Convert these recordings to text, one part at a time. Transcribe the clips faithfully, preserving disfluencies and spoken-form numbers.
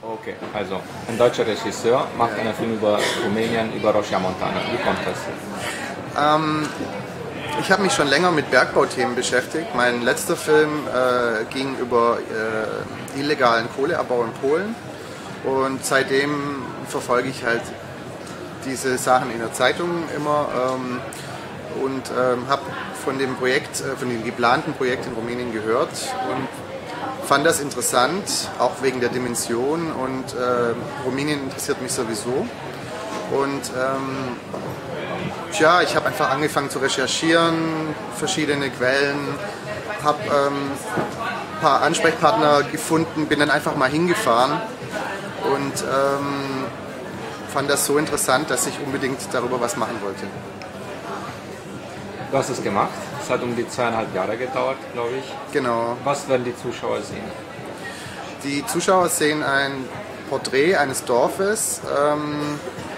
Okay, also ein deutscher Regisseur macht einen Film über Rumänien, über Roșia Montană. Wie kommt das? Ähm, ich habe mich schon länger mit Bergbauthemen beschäftigt. Mein letzter Film äh, ging über äh, illegalen Kohleabbau in Polen und seitdem verfolge ich halt diese Sachen in der Zeitung immer ähm, und ähm, habe von dem Projekt, äh, von dem geplanten Projekt in Rumänien gehört und fand das interessant, auch wegen der Dimension und äh, Rumänien interessiert mich sowieso. Und ähm, tja, ich habe einfach angefangen zu recherchieren, verschiedene Quellen, habe ähm, ein paar Ansprechpartner gefunden, bin dann einfach mal hingefahren und ähm, fand das so interessant, dass ich unbedingt darüber was machen wollte. Du hast es gemacht. Es hat um die zweieinhalb Jahre gedauert, glaube ich. Genau. Was werden die Zuschauer sehen? Die Zuschauer sehen ein Porträt eines Dorfes, ähm,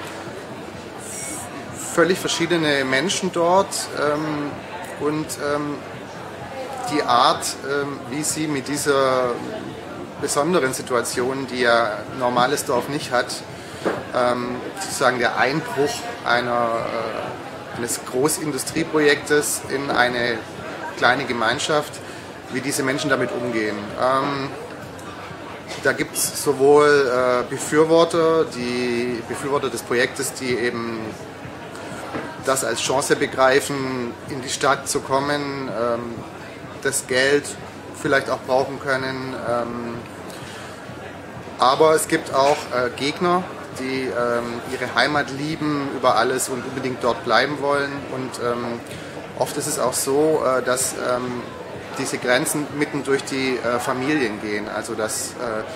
völlig verschiedene Menschen dort ähm, und ähm, die Art, ähm, wie sie mit dieser besonderen Situation, die ja ein normales Dorf nicht hat, ähm, sozusagen der Einbruch einer äh, eines Großindustrieprojektes in eine kleine Gemeinschaft, wie diese Menschen damit umgehen. Ähm, da gibt es sowohl äh, Befürworter, die Befürworter des Projektes, die eben das als Chance begreifen, in die Stadt zu kommen, ähm, das Geld vielleicht auch brauchen können. Ähm, aber es gibt auch äh, Gegner, die ähm, ihre Heimat lieben über alles und unbedingt dort bleiben wollen. Und ähm, oft ist es auch so, äh, dass ähm, diese Grenzen mitten durch die äh, Familien gehen. Also dass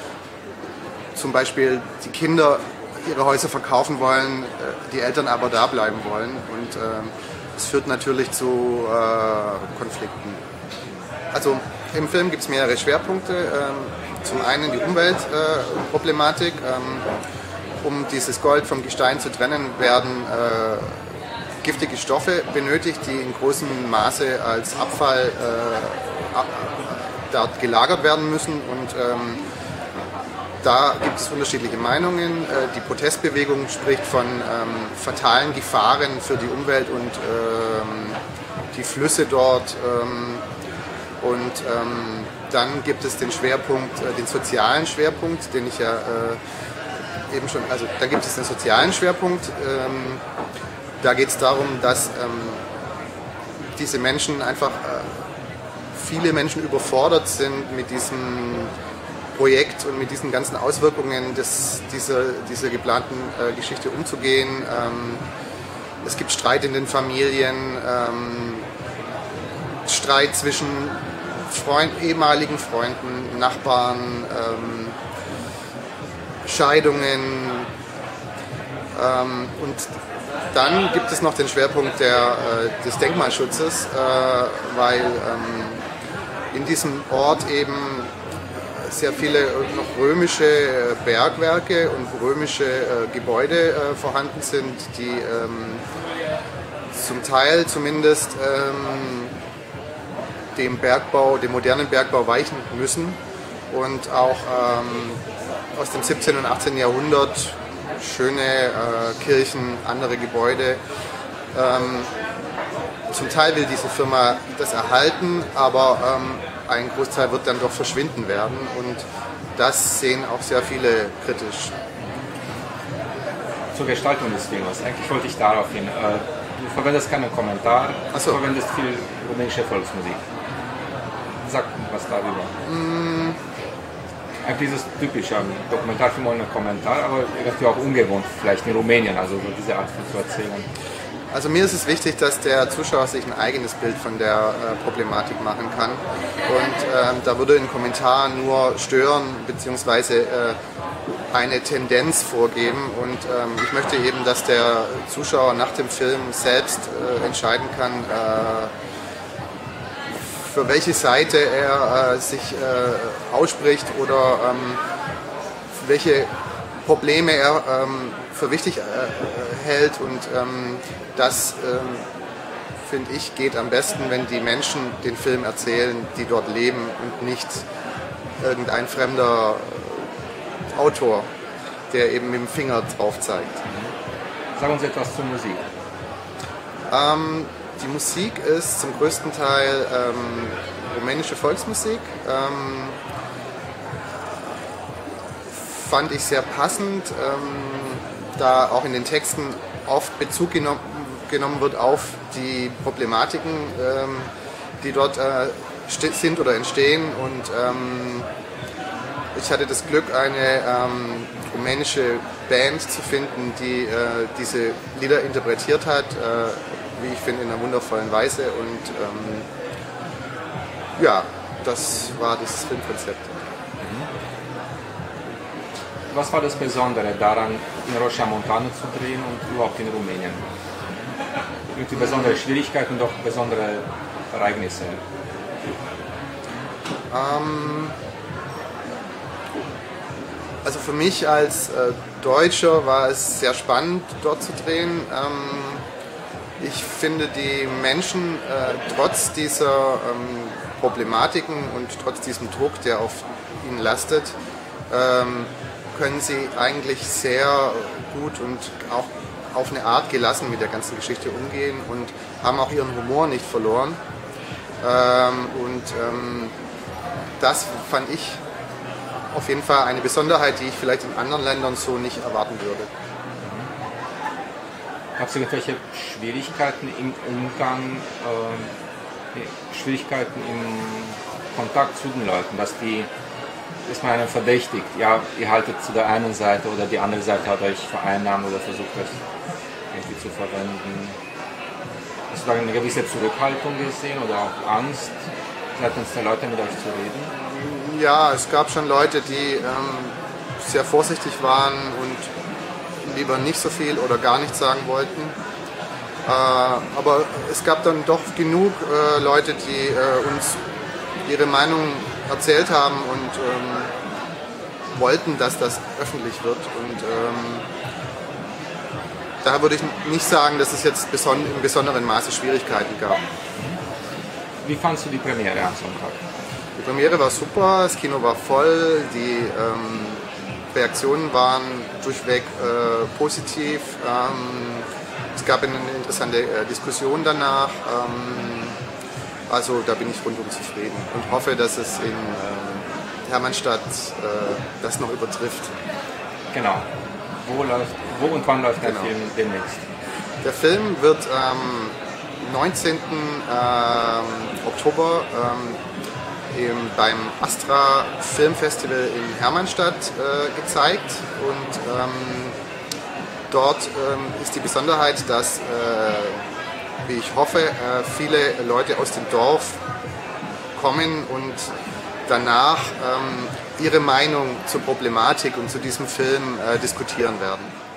äh, zum Beispiel die Kinder ihre Häuser verkaufen wollen, äh, die Eltern aber da bleiben wollen. Und es äh, führt natürlich zu äh, Konflikten. Also im Film gibt es mehrere Schwerpunkte. Ähm, zum einen die Umweltproblematik. Äh, ähm, Um dieses Gold vom Gestein zu trennen, werden äh, giftige Stoffe benötigt, die in großem Maße als Abfall äh, ab, dort gelagert werden müssen. Und ähm, da gibt es unterschiedliche Meinungen. Äh, die Protestbewegung spricht von ähm, fatalen Gefahren für die Umwelt und ähm, die Flüsse dort. Ähm, und ähm, dann gibt es den Schwerpunkt, äh, den sozialen Schwerpunkt, den ich ja äh, eben schon, also da gibt es den sozialen Schwerpunkt. Ähm, da geht es darum, dass ähm, diese Menschen einfach, äh, viele Menschen überfordert sind mit diesem Projekt und mit diesen ganzen Auswirkungen des, dieser, dieser geplanten äh, Geschichte umzugehen. Ähm, es gibt Streit in den Familien, ähm, Streit zwischen Freund, ehemaligen Freunden, Nachbarn, ähm, Scheidungen ähm, und dann gibt es noch den Schwerpunkt der, äh, des Denkmalschutzes, äh, weil ähm, in diesem Ort eben sehr viele noch römische Bergwerke und römische äh, Gebäude äh, vorhanden sind, die ähm, zum Teil zumindest ähm, dem Bergbau, dem modernen Bergbau weichen müssen und auch ähm, aus dem siebzehnten und achtzehnten Jahrhundert, schöne äh, Kirchen, andere Gebäude. Ähm, zum Teil will diese Firma das erhalten, aber ähm, ein Großteil wird dann doch verschwinden werden und das sehen auch sehr viele kritisch. Zur Gestaltung des Films, eigentlich wollte ich darauf hin. Du verwendest keinen Kommentar, du so. verwendest viel rumänische Volksmusik. Sag was darüber. Mm. Eigentlich ist es typisch, ein Dokumentarfilm ohne Kommentar, aber irgendwie auch ungewohnt, vielleicht in Rumänien, also so diese Art zu erzählen. Also mir ist es wichtig, dass der Zuschauer sich ein eigenes Bild von der äh, Problematik machen kann. Und ähm, da würde ein Kommentar nur stören, beziehungsweise äh, eine Tendenz vorgeben. Und ähm, ich möchte eben, dass der Zuschauer nach dem Film selbst äh, entscheiden kann, äh, für welche Seite er äh, sich äh, ausspricht oder ähm, welche Probleme er ähm, für wichtig äh, hält. Und ähm, das, ähm, finde ich, geht am besten, wenn die Menschen den Film erzählen, die dort leben und nicht irgendein Fremder Autor, der eben mit dem Finger drauf zeigt. Mhm. Sag uns etwas zur Musik. Ähm, die Musik ist zum größten Teil ähm, rumänische Volksmusik. Ähm, fand ich sehr passend, ähm, da auch in den Texten oft Bezug genommen, genommen wird auf die Problematiken, ähm, die dort äh, sind oder entstehen. Und ähm, ich hatte das Glück, eine ähm, rumänische Band zu finden, die äh, diese Lieder interpretiert hat, äh, wie ich finde, in einer wundervollen Weise. Und ähm, ja, das war das Filmkonzept. Was war das Besondere daran, in Roșia Montană zu drehen und überhaupt in Rumänien? Irgendwie besondere Schwierigkeiten und auch besondere Ereignisse? Ähm, also für mich als äh, Deutscher war es sehr spannend, dort zu drehen. Ähm, ich finde die Menschen äh, trotz dieser ähm, Problematiken und trotz diesem Druck, der auf ihnen lastet, ähm, können sie eigentlich sehr gut und auch auf eine Art gelassen mit der ganzen Geschichte umgehen und haben auch ihren Humor nicht verloren. Ähm, und ähm, das fand ich auf jeden Fall eine Besonderheit, die ich vielleicht in anderen Ländern so nicht erwarten würde. Gab es irgendwelche Schwierigkeiten im Umgang, äh, Schwierigkeiten im Kontakt zu den Leuten, dass die ist man einen verdächtigt, ja, ihr haltet zu der einen Seite oder die andere Seite hat euch vereinnahmt oder versucht das irgendwie zu verwenden. Hast du da eine gewisse Zurückhaltung gesehen oder auch Angst, seitens der Leute mit euch zu reden? Ja, es gab schon Leute, die ähm, sehr vorsichtig waren und lieber nicht so viel oder gar nichts sagen wollten. Äh, aber es gab dann doch genug äh, Leute, die äh, uns ihre Meinung erzählt haben und ähm, wollten, dass das öffentlich wird. Und ähm, da würde ich nicht sagen, dass es jetzt beson in besonderen Maße Schwierigkeiten gab. Wie fandst du die Premiere am Sonntag? Die Premiere war super, das Kino war voll, die ähm, Reaktionen waren durchweg äh, positiv. Ähm, es gab eine interessante äh, Diskussion danach. Ähm, Also da bin ich rundum zufrieden und hoffe, dass es in äh, Hermannstadt äh, das noch übertrifft. Genau. Wo, läuft, wo und wann läuft der Genau. Film demnächst? Der Film wird am neunzehnten Oktober ähm, im, beim Astra Filmfestival in Hermannstadt äh, gezeigt. Und ähm, dort ähm, ist die Besonderheit, dass äh, wie ich hoffe, viele Leute aus dem Dorf kommen und danach ähm, ihre Meinung zur Problematik und zu diesem Film äh, diskutieren werden.